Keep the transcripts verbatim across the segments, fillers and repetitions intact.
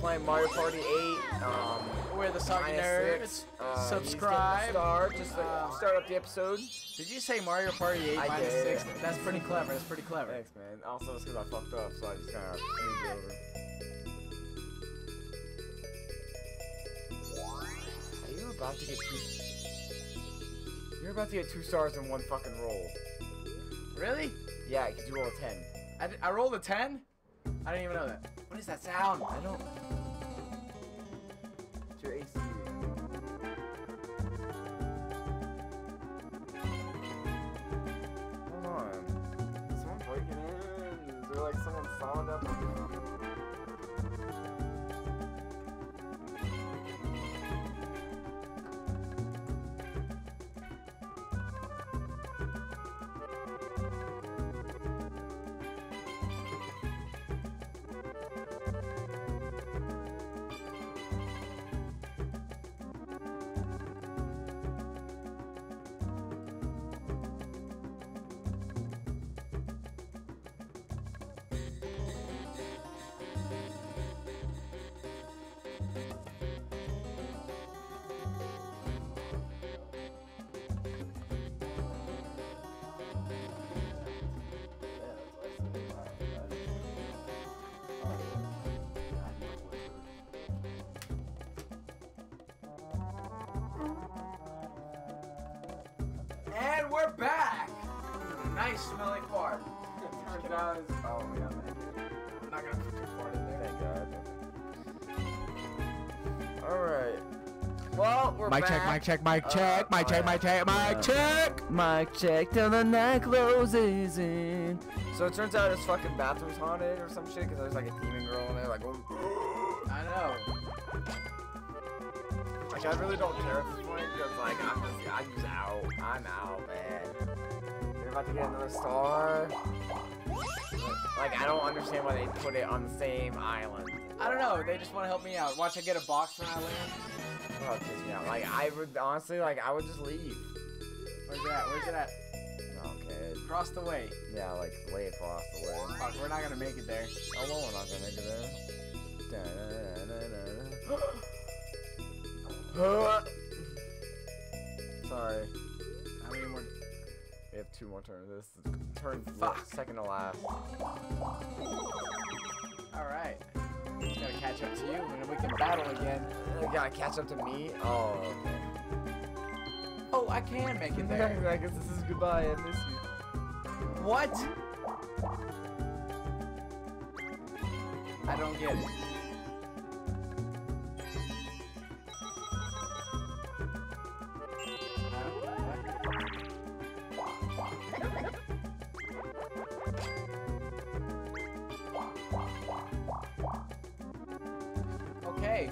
playing Mario Party eight. Um, We're the SoggyNerds. Uh, Subscribe. Star, just to uh, start up the episode. Did you say Mario Party eight I minus did. six? That's pretty clever. That's pretty clever. Thanks, man. Also, it's because I fucked up, so I just kind of moved over. Are you about to get two? You're about to get two stars in one fucking roll. Really? Yeah, because you roll a ten. I, I rolled a ten? I didn't even know that. What is that sound? I don't. It's your A C. Hold on. Is someone breaking in? Is there like someone sound up? And we're back! Nice smelling fart. Turns it out as. Oh, we got that. I'm not gonna put too fart in there. Thank God. Alright. Well, we're mic back. check, mic check, mic check, Uh, mic check, alright. mic check, mic Uh, check. Mic check till the night closes in. So it turns out his fucking bathroom's haunted or some shit because there's like a demon girl in there like. Oh. I know. Like I really don't care at this point because like I'm just I'm just out. I'm out, man. You're about to get another star. Like I don't understand why they put it on the same island. I don't know. They just want to help me out. Watch, I get a box when I land. Oh, it pisses me out. Like I would honestly like I would just leave. Where's it at? Where's it at? Okay. Across the way. Yeah, like way across the way. Fuck, we're not gonna make it there. Oh well, we're not gonna make it there. Sorry. How many more? We have two more turns. This is turn Fuck. second to last. Alright. Gotta catch up to you and then we can battle again. You gotta catch up to me? Oh, okay. Oh, I can make it there. I guess this is goodbye. I miss you. What? I don't get it. Okay.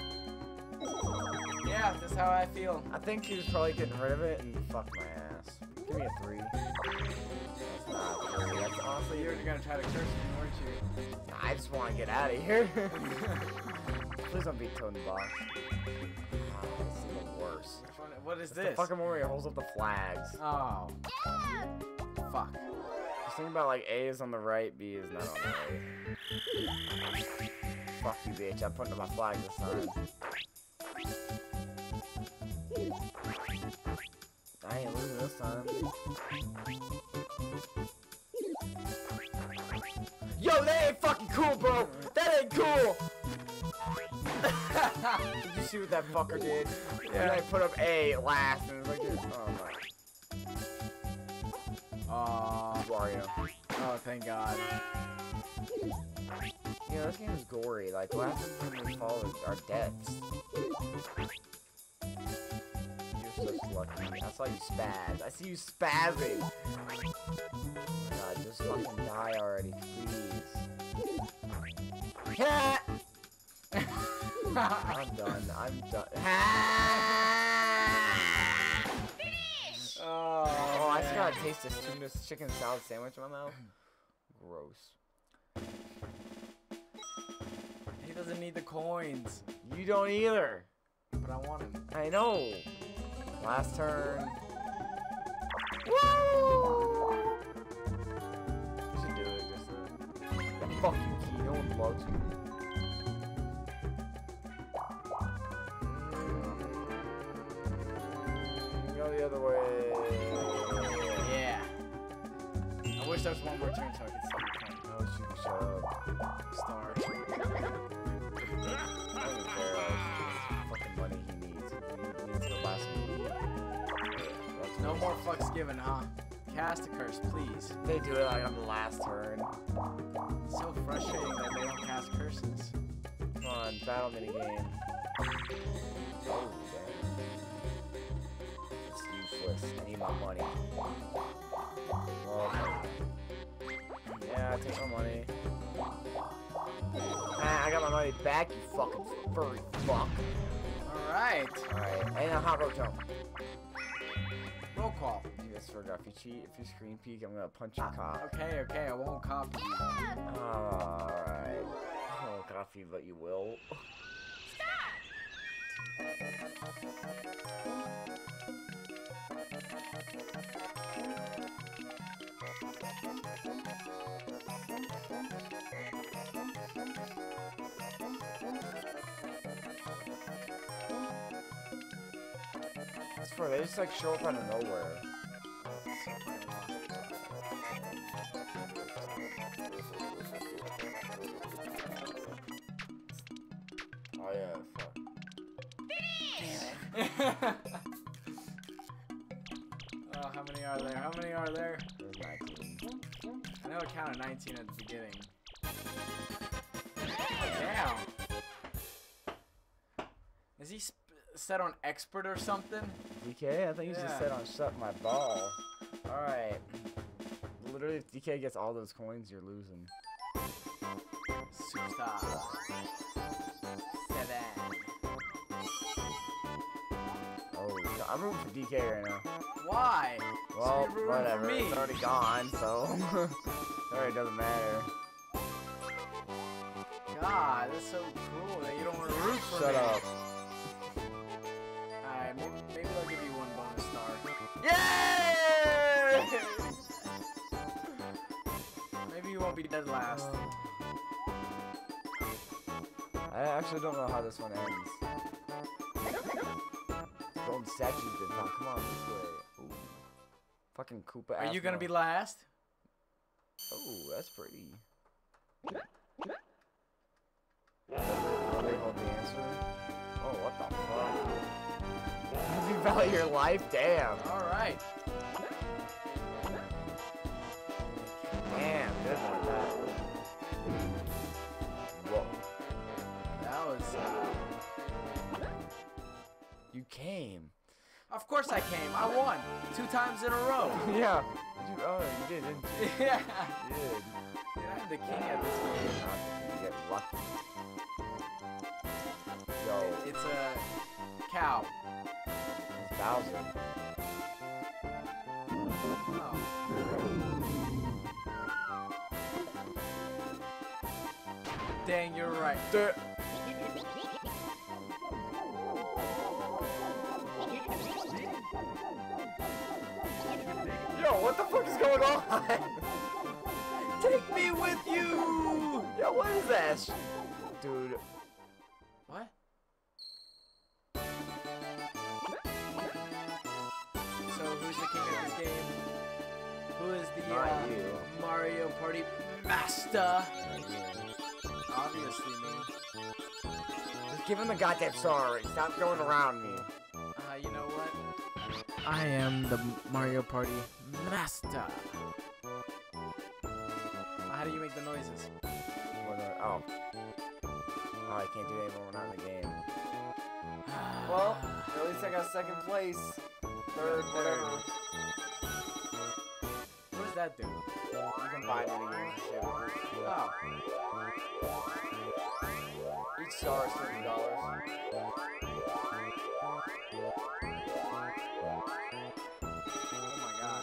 Yeah, that's how I feel. I think he was probably getting rid of it and fuck my ass. Give me a three. That's not a three. That's honestly. You were gonna try to curse me, weren't you? I just want to get out of here. Please don't beat Toad in the box. Oh, this is the worst. Which one- What is It's the this? fucking one where he holds up the flags. Oh. Fuck. Just think about like A is on the right, B is not on the right. Fuck you, bitch. I'm putting up my flag this time. I ain't losing this time. Yo, that ain't fucking cool, bro! That ain't cool! Did you see what that fucker did? Yeah. I put up A last and it was like this. Oh my. Aw. Wario. Oh, thank God. You know, this game is gory. Like, what happens when we fall our deaths? You're so lucky. I saw you spaz. I see you spazzing. Oh my God, just fucking die already, please. Ha! I'm done. I'm done. Ha! Oh, Oh, I just gotta taste this tuna chicken salad sandwich in my mouth. Gross. he doesn't need the coins, You don't either. but I want him. I know. Last turn. Woo! You should do it just to... Yeah, fuck you, Key. No one loves you. Go the other way. Yeah. I wish there was one more turn so I could see your point. Oh, shoot, shut up. Star. I don't even care. Like, it's fucking money he needs. He needs to go buy some weed. That's No what more fucks given, huh? Cast a curse, please. they do it like on the last turn. It's so frustrating that they don't cast curses. Come on, battle minigame. Oh, damn. It's useless. I need my money. Well, yeah, take my money. Ah, I got my money back, you fucking furry fuck. Alright. Alright, and a hot road jump. Roll call. You guys forgot, if you cheat, if you screen peek, I'm gonna punch your cock. Okay, okay, I won't copy you. Alright. I won't copy, but you will. That's for they just like show up out of nowhere. Oh yeah, fuck. Oh, how many are there? How many are there? There's nineteen. I know I counted nineteen at the beginning. Damn. Is he sp set on expert or something? D K? I think he's Yeah. just set on shut my ball. Alright. Literally, if D K gets all those coins, you're losing. Superstar. Seven. Oh, I'm rooting for D K right now. Why? Well, So you're rooting whatever. for me. It's already gone, so it already doesn't matter. God, that's so cruel that you don't want to root for Shut me. up. Alright, maybe, maybe I'll give you one bonus star. Yay! Maybe you won't be dead last. I actually don't know how this one ends. Golden statues did not come on this way. Ooh. Fucking Koopa. Are you gonna Asmo. be last? Oh, that's pretty. Oh, they hold the answer. Oh, what the fuck? You value your life? Damn. Alright. Damn, good one, that. Whoa. That was. Uh... You came. Of course I came. I won two times in a row. Yeah. You, oh, you did, didn't you? Yeah. You did. Dude, I'm the king at this game. You get lucky. Yo, It's a cow. it's Bowser. Oh. Dang, you're right. Duh. Yo, what the fuck is going on? Take me with you. Yo, what is that? sh- Dude. What? So who's the king of this game? Who is the Not uh, you. Mario Party master? Obviously me. Just give him the goddamn star. Stop going around me. Uh, you know what? I am the Mario Party master. How do you make the noises? What are- Oh. Oh, I can't do it anymore. We're not in the game. Well, at least I got second place. Third, whatever. What does that do? You can buy mini games and shit. Oh. Each star is thirty dollars. Oh my god.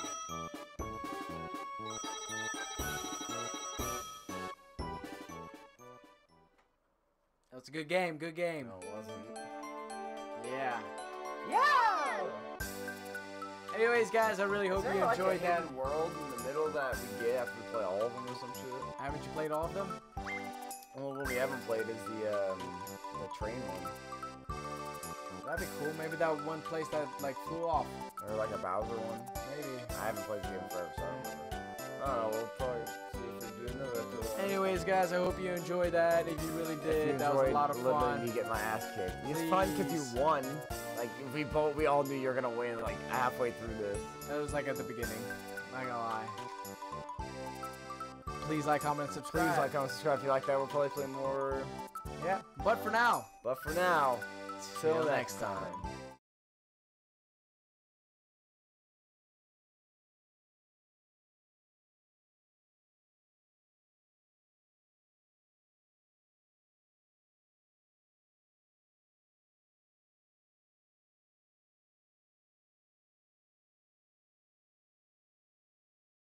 That was a good game, good game. No, it wasn't. Yeah. Yeah! Anyways, guys, I really hope Is there you like enjoyed a that. hidden world in the middle that we get after we play all of them or some shit? Haven't you played all of them? Well, what we haven't played is the um, the train one. That'd be cool. Maybe that one place that like flew off. Or like a Bowser one. Maybe. I haven't played the game forever, so I don't remember. I don't know, we'll probably see if we do another episode. Anyways, guys, I hope you enjoyed that. If you really did, you that was a lot of fun. Me get my ass kicked. It's fun because you won. Like we both, we all knew you were gonna win. Like halfway through this. It was like at the beginning. Not gonna lie. Please like, comment, and subscribe. Please like, comment, subscribe if you like that. We'll probably play more. Yeah. But for now. But for now. Till Till next next time. time.